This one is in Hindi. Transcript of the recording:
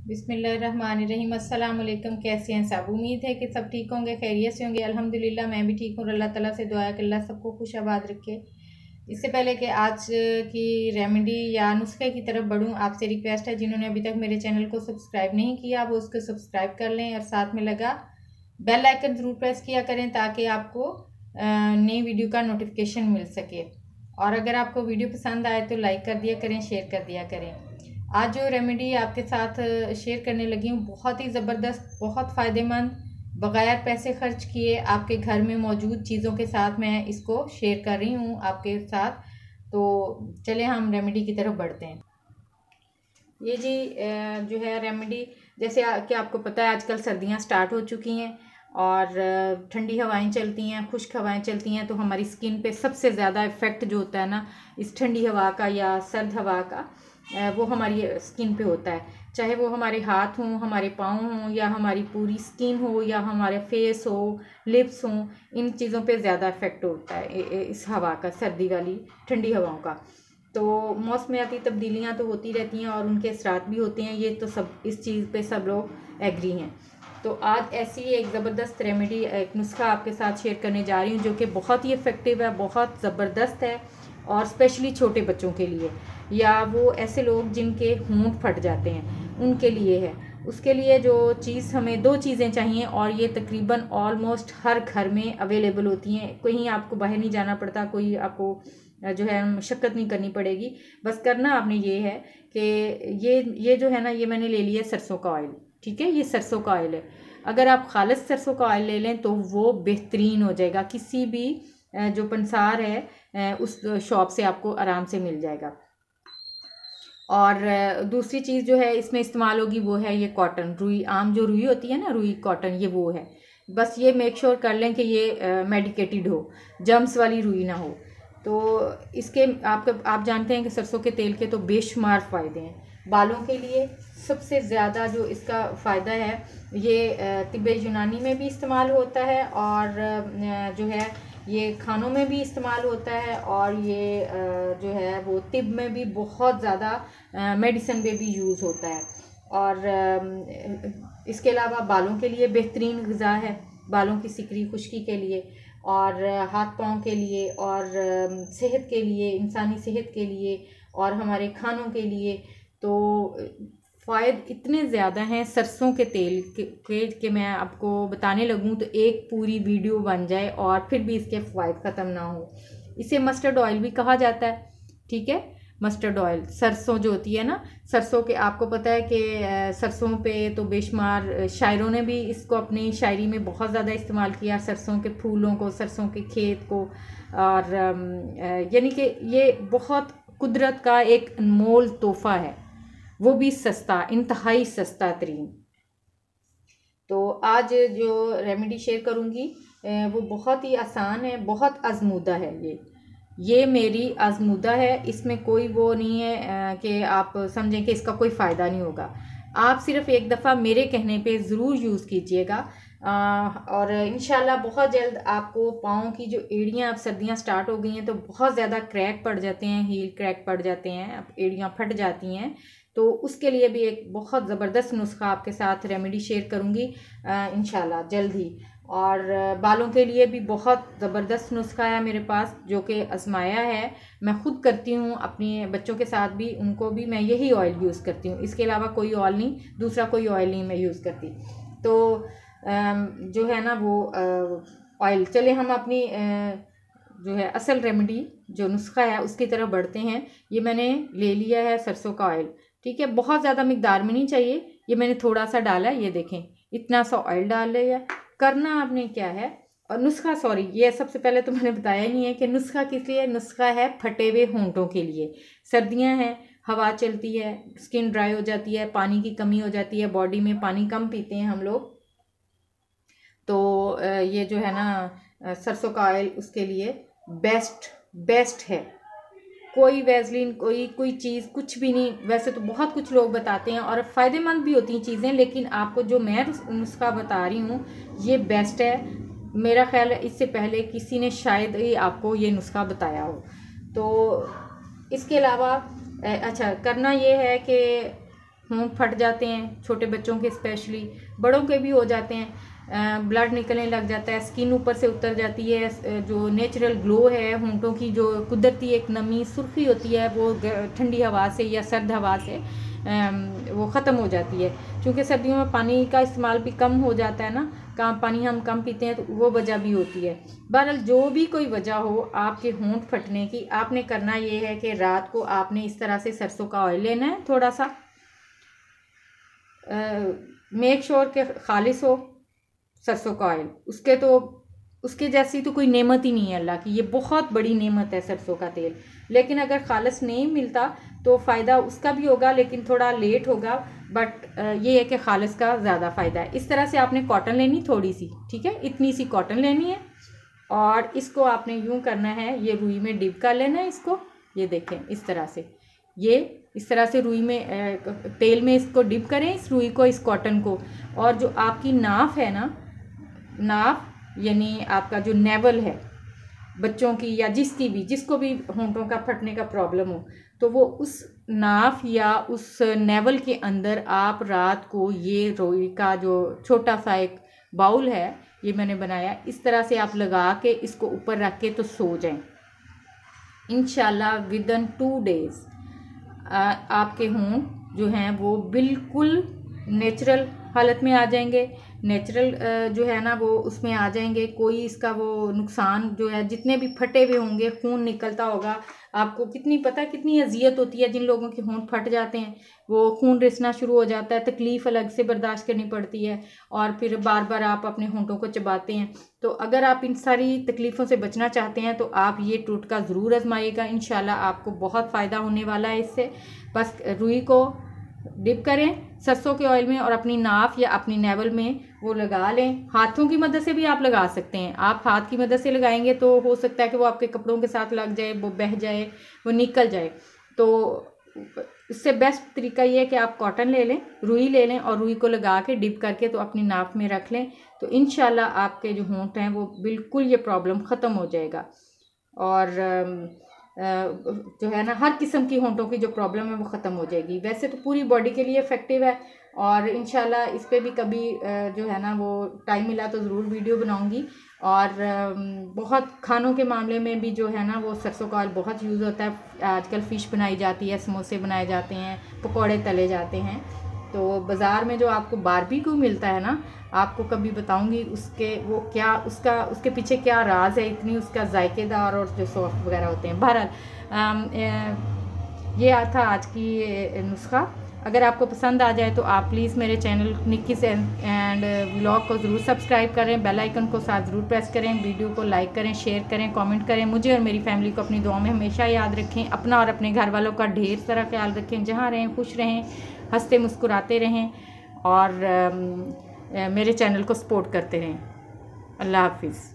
बिस्मिल्लाहिर्रहमानिर्रहीम। अस्सलाम वालेकुम। कैसे हैं सब? उम्मीद है कि सब ठीक होंगे, खैरियत से होंगे। अल्हम्दुलिल्लाह मैं भी ठीक हूँ। अल्लाह ताला से दुआ है कि अल्लाह सबको खुश आबाद रखे। इससे पहले कि आज की रेमेडी या नुस्खे की तरफ बढ़ूँ, आपसे रिक्वेस्ट है जिन्होंने अभी तक मेरे चैनल को सब्सक्राइब नहीं किया वो उसको सब्सक्राइब कर लें और साथ में लगा बेल आइकन ज़रूर प्रेस किया करें ताकि आपको नई वीडियो का नोटिफिकेशन मिल सके। और अगर आपको वीडियो पसंद आए तो लाइक कर दिया करें, शेयर कर दिया करें। आज जो रेमेडी आपके साथ शेयर करने लगी हूँ बहुत ही ज़बरदस्त, बहुत फ़ायदेमंद, बग़ैर पैसे खर्च किए आपके घर में मौजूद चीज़ों के साथ मैं इसको शेयर कर रही हूँ आपके साथ। तो चलें हम रेमेडी की तरफ बढ़ते हैं। ये जी जो है रेमेडी, जैसे कि आपको पता है आजकल सर्दियाँ स्टार्ट हो चुकी हैं और ठंडी हवाएं चलती हैं, खुश्क हवाएं चलती हैं, तो हमारी स्किन पे सबसे ज़्यादा इफ़ेक्ट जो होता है ना इस ठंडी हवा का या सर्द हवा का, वो हमारी स्किन पे होता है। चाहे वो हमारे हाथ हों, हमारे पाँव हों या हमारी पूरी स्किन हो या हमारे फेस हो, लिप्स हों, इन चीज़ों पे ज़्यादा इफ़ेक्ट होता है इस हवा का, सर्दी वाली ठंडी हवाओं का। तो मौसमियाती तब्दीलियाँ तो होती रहती हैं और उनके असरात भी होते हैं, ये तो सब इस चीज़ पे सब लोग एग्री हैं। तो आज ऐसी एक ज़बरदस्त रेमेडी, एक नुस्खा आपके साथ शेयर करने जा रही हूँ जो कि बहुत ही इफ़ेक्टिव है, बहुत ज़बरदस्त है और स्पेशली छोटे बच्चों के लिए या वो ऐसे लोग जिनके होंठ फट जाते हैं उनके लिए है। उसके लिए जो चीज़, हमें दो चीज़ें चाहिए और ये तकरीबन ऑलमोस्ट हर घर में अवेलेबल होती हैं, कहीं आपको बाहर नहीं जाना पड़ता, कोई आपको जो है मशक्क़त नहीं करनी पड़ेगी। बस करना आपने ये है कि ये जो है ना, ये मैंने ले लिया सरसों का ऑयल। ठीक है, ये सरसों का ऑयल है। अगर आप खालिस सरसों का ऑयल ले लें तो वो बेहतरीन हो जाएगा, किसी भी जो पंसार है उस शॉप से आपको आराम से मिल जाएगा। और दूसरी चीज़ जो है इसमें इस्तेमाल होगी वो है ये कॉटन, रुई, आम जो रुई होती है ना, रुई कॉटन, ये वो है। बस ये मेक श्योर कर लें कि ये मेडिकेटेड हो, जर्म्स वाली रुई ना हो। तो इसके आप जानते हैं कि सरसों के तेल के तो बेशुमार फ़ायदे हैं। बालों के लिए सबसे ज़्यादा जो इसका फ़ायदा है ये तिब्बे यूनानी में भी इस्तेमाल होता है और जो है ये खानों में भी इस्तेमाल होता है और ये जो है वो तिब में भी बहुत ज़्यादा मेडिसिन में भी यूज़ होता है। और इसके अलावा बालों के लिए बेहतरीन ग़िज़ा है, बालों की सिकरी खुश्की के लिए और हाथ पाँव के लिए और सेहत के लिए, इंसानी सेहत के लिए और हमारे खानों के लिए। तो फ़ायदे इतने ज़्यादा हैं सरसों के तेल के मैं आपको बताने लगूं तो एक पूरी वीडियो बन जाए और फिर भी इसके फ़ायदे ख़त्म ना हो। इसे मस्टर्ड ऑयल भी कहा जाता है। ठीक है, मस्टर्ड ऑयल, सरसों जो होती है ना, सरसों के आपको पता है कि सरसों पे तो बेशुमार शायरों ने भी इसको अपनी शायरी में बहुत ज़्यादा इस्तेमाल किया, सरसों के फूलों को, सरसों के खेत को। और यानी कि ये बहुत कुदरत का एक अनमोल तोहफ़ा है, वो भी सस्ता, इंतहाई सस्ता तरीन। तो आज जो रेमेडी शेयर करूँगी वो बहुत ही आसान है, बहुत आजमूदा है। ये मेरी आजमूदा है, इसमें कोई वो नहीं है कि आप समझें कि इसका कोई फ़ायदा नहीं होगा। आप सिर्फ एक दफ़ा मेरे कहने पे ज़रूर यूज़ कीजिएगा और इंशाल्लाह बहुत जल्द आपको पाँव की जो एड़ियाँ, अब सर्दियाँ स्टार्ट हो गई हैं तो बहुत ज़्यादा क्रैक पड़ जाते हैं, हील क्रैक पड़ जाते हैं, अब एड़ियाँ फट जाती हैं। तो उसके लिए भी एक बहुत ज़बरदस्त नुस्खा आपके साथ रेमेडी शेयर करूँगी इंशाल्लाह जल्द ही। और बालों के लिए भी बहुत ज़बरदस्त नुस्खा है मेरे पास जो कि आजमाया है, मैं ख़ुद करती हूँ, अपने बच्चों के साथ भी, उनको भी मैं यही ऑयल यूज़ करती हूँ, इसके अलावा कोई ऑयल नहीं, दूसरा कोई ऑयल नहीं मैं यूज़ करती। तो जो है ना वो ऑयल, चले हम अपनी जो है असल रेमेडी जो नुस्खा है उसकी तरफ बढ़ते हैं। ये मैंने ले लिया है सरसों का ऑयल। ठीक है, बहुत ज़्यादा मिकदार में नहीं चाहिए, ये मैंने थोड़ा सा डाला है, ये देखें इतना सा ऑयल डाल लिया। करना आपने क्या है, और नुस्खा, सॉरी ये सबसे पहले तो मैंने बताया ही नहीं है कि नुस्खा किस लिए। नुस्खा है फटे हुए होंठों के लिए। सर्दियां हैं, हवा चलती है, स्किन ड्राई हो जाती है, पानी की कमी हो जाती है, बॉडी में पानी कम पीते हैं हम लोग। तो ये जो है ना सरसों का ऑयल उसके लिए बेस्ट है। कोई वैसलीन, कोई चीज़ कुछ भी नहीं। वैसे तो बहुत कुछ लोग बताते हैं और फ़ायदेमंद भी होती हैं चीज़ें, लेकिन आपको जो मैं नुस्खा बता रही हूँ ये बेस्ट है। मेरा ख्याल है इससे पहले किसी ने शायद ही आपको ये नुस्खा बताया हो। तो इसके अलावा अच्छा करना ये है कि होंठ फट जाते हैं, छोटे बच्चों के स्पेशली, बड़ों के भी हो जाते हैं, ब्लड निकलने लग जाता है, स्किन ऊपर से उतर जाती है, जो नेचुरल ग्लो है होंठों की, जो कुदरती एक नमी सुर्खी होती है वो ठंडी हवा से या सर्द हवा से वो ख़त्म हो जाती है। क्योंकि सर्दियों में पानी का इस्तेमाल भी कम हो जाता है ना, काम पानी हम कम पीते हैं, तो वो वजह भी होती है। बहरहाल जो भी कोई वजह हो आपके होंठ फटने की, आपने करना ये है कि रात को आपने इस तरह से सरसों का ऑयल लेना है, थोड़ा सा मेक श्योर के खालिस हो सरसों का ऑयल, उसके जैसी तो कोई नेमत ही नहीं है अल्लाह की, ये बहुत बड़ी नेमत है सरसों का तेल। लेकिन अगर खालिस नहीं मिलता तो फ़ायदा उसका भी होगा, लेकिन थोड़ा लेट होगा, बट ये है कि खालिस का ज़्यादा फ़ायदा है। इस तरह से आपने कॉटन लेनी थोड़ी सी, ठीक है, इतनी सी कॉटन लेनी है और इसको आपने यूँ करना है, ये रुई में डिप कर लेना है इसको, ये देखें इस तरह से, ये इस तरह से रुई में तेल में इसको डिप करें, इस रुई को, इस कॉटन को, और जो आपकी नाफ है ना, नाफ यानी आपका जो नेवल है बच्चों की या जिसको भी होंठों का फटने का प्रॉब्लम हो, तो वो उस नाफ या उस नेवल के अंदर आप रात को ये रुई का जो छोटा सा एक बाउल है ये मैंने बनाया, इस तरह से आप लगा के इसको ऊपर रख के तो सो जाएं। इंशाल्लाह विदिन 2 डेज़ आपके होंठ जो हैं वो बिल्कुल नेचुरल हालत में आ जाएंगे, नेचुरल जो है ना वो उसमें आ जाएंगे, कोई इसका वो नुकसान जो है, जितने भी फटे हुए होंगे, खून निकलता होगा, आपको कितनी अजियत होती है जिन लोगों के होंठ फट जाते हैं, वो खून रिसना शुरू हो जाता है, तकलीफ़ अलग से बर्दाश्त करनी पड़ती है और फिर बार बार आप अपने होंठों को चबाते हैं। तो अगर आप इन सारी तकलीफ़ों से बचना चाहते हैं तो आप ये टोटका ज़रूर आजमाइएगा, इंशाल्लाह आपको बहुत फ़ायदा होने वाला है इससे। बस रुई को डिप करें सरसों के ऑयल में और अपनी नाफ या अपनी नेवल में वो लगा लें। हाथों की मदद से भी आप लगा सकते हैं, आप हाथ की मदद से लगाएंगे तो हो सकता है कि वो आपके कपड़ों के साथ लग जाए, वो बह जाए, वो निकल जाए। तो इससे बेस्ट तरीका ये है कि आप कॉटन ले लें, रुई ले लें और रुई को लगा के डिप करके तो अपनी नाफ में रख लें, तो इंशाल्लाह आपके जो होंठ हैं वो बिल्कुल ये प्रॉब्लम ख़त्म हो जाएगा। और जो है ना हर किस्म की होंठों की जो प्रॉब्लम है वो ख़त्म हो जाएगी। वैसे तो पूरी बॉडी के लिए इफ़ेक्टिव है और इंशाल्लाह इस पे भी कभी जो है ना वो टाइम मिला तो ज़रूर वीडियो बनाऊंगी। और बहुत खानों के मामले में भी जो है ना वो सरसों का ऑयल बहुत यूज़ होता है। आजकल फ़िश बनाई जाती है, समोसे बनाए जाते हैं, पकौड़े तले जाते हैं। तो बाज़ार में जो आपको बारबेक्यू मिलता है ना, आपको कभी बताऊंगी उसके पीछे क्या राज है, इतनी उसका जायकेदार और जो सॉफ्ट वगैरह होते हैं। बहरहाल ये था आज की नुस्खा। अगर आपको पसंद आ जाए तो आप प्लीज़ मेरे चैनल निक्कीस एंड व्लॉग को ज़रूर सब्सक्राइब करें, बेल आइकन को साथ ज़रूर प्रेस करें, वीडियो को लाइक करें, शेयर करें, कमेंट करें। मुझे और मेरी फैमिली को अपनी दुआ में हमेशा याद रखें। अपना और अपने घर वालों का ढेर सारा ख्याल रखें। जहाँ रहें खुश रहें, हंसते मुस्कुराते रहें और मेरे चैनल को सपोर्ट करते रहें। अल्लाह हाफिज़।